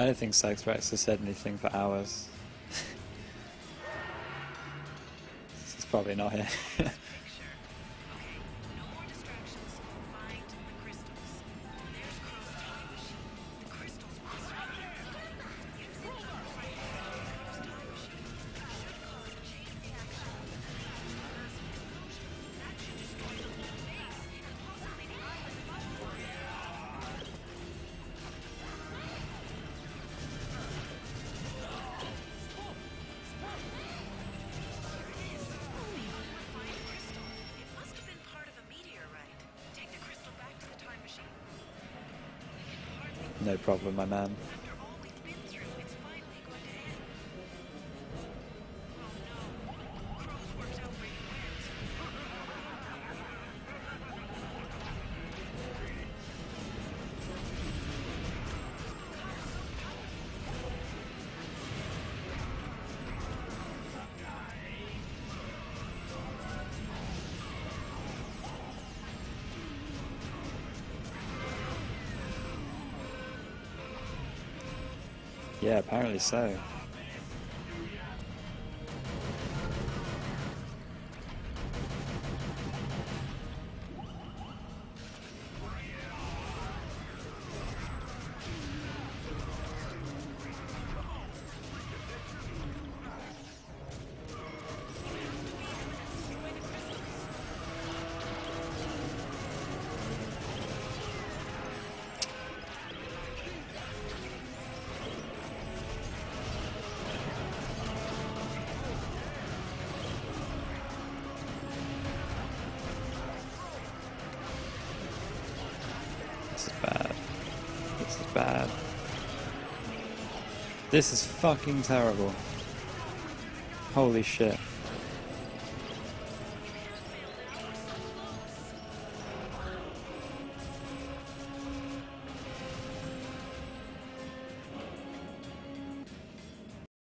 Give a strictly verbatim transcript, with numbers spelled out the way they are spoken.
I don't think Sykes Rex has said anything for hours. He's probably not here. No problem, my man. Yeah, apparently so. This is bad. This is bad. This is fucking terrible. Holy shit.